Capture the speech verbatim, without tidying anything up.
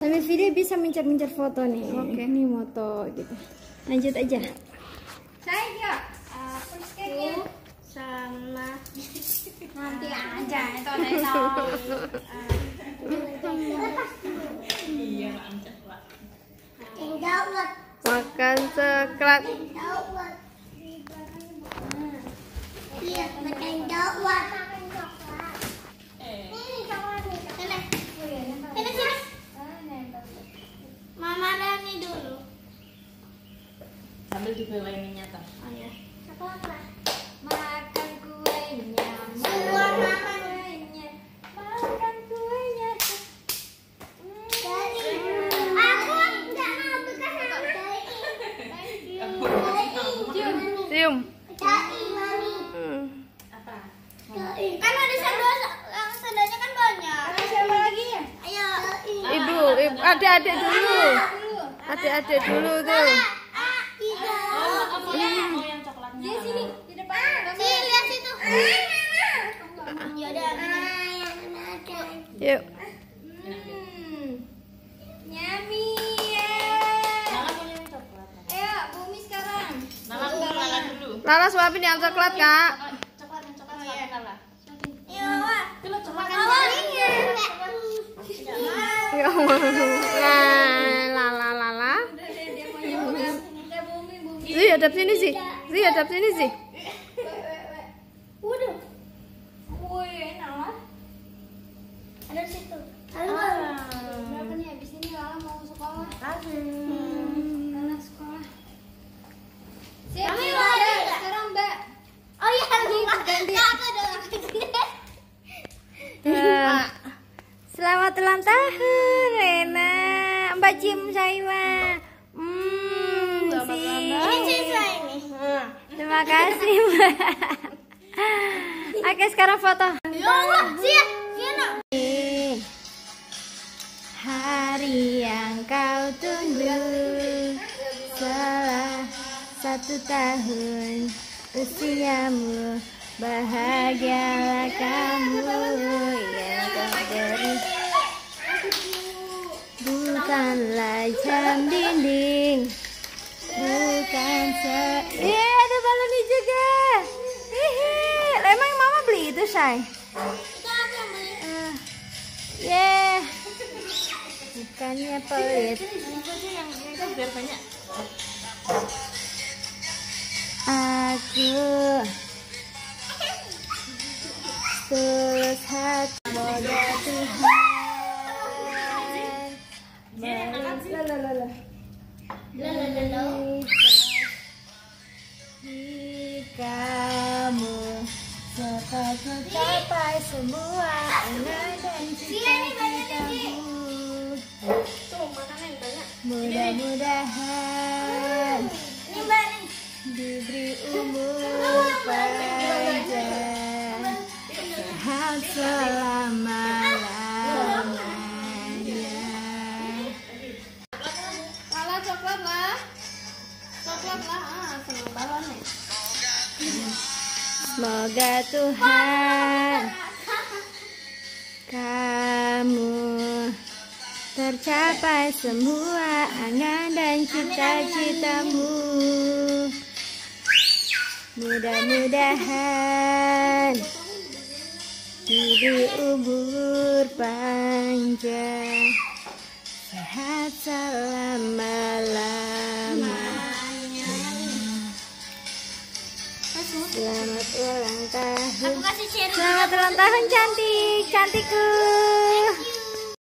Sambil video bisa mencet-mencet foto nih. Oke, ini moto gitu. Lanjut aja. Saya uh, first sama nanti aja itu iya makan coklat. Iya, makan coklat. Mama Dani dulu. Sambil juga lainnya nyata. Oh ya. Coklat. Makan kuenya. Semua makan kuenya. Makan kuenya. Dari. Aku enggak mau bekas Cium. Cium. Dari mami. Hmm. Apa? Kan ada sandal, sandalnya kan banyak. Ada siapa lagi ya? Ayo. Ibu, ibu, adik-adik dulu. Adik-adik dulu tuh. Oh, yang yang coklatnya. Di sini, di depan. Sini, lihat situ. Ya udah. Yuk. Hmm. Nyami ya. Nala mau yang coklat. Ayo, Bumi sekarang. Nala dulu, Nala dulu. Lala suapin yang coklat, Kak. Coklat yang coklat suapin Nala. Iya, Wak. Dulu coklat. Ya nah, Lala Lala. Zi hadap sini sih. Zi hadap sini sih. Waduh. Woi, enak lah. Ada di situ. Halo. Berapa nih habis ini Lala mau sekolah? Hmm, Lala sekolah. Siap, siap. Sekarang Mbak. Oh iya, ganti. Eh, Selamat ulang tahun Rena, Mbak Jim Saiwa. Hmm, si. Ini siswa ini. Terima kasih, Mbak. Oke, sekarang foto. Ya Allah, siap. Siap. Hari yang kau tunggu setelah satu tahun usiamu, bahagialah kamu yang kau beri. Bukanlah jam dinding, bukan se. Eh, ada balonnya juga. Hihi, emang mama beli itu, Say? Uh, yeah. Bukannya pelit. Biar banyak. Aku tulus hati, semoga Tuhan kamu dapat mencapai semua angan dan cita-citamu. Mudah-mudahan diberi umur panjang, sehat selama-lamanya. Lala coklat lah. Coklat lah. Ah, senang balon nih. Semoga Tuhan kamu tercapai semua angan dan cita-citamu. Mudah-mudahan diberi umur panjang, sehat selama-lamanya. Selamat ulang tahun. Aku kasih share. Selamat ulang tahun cantik, cantikku.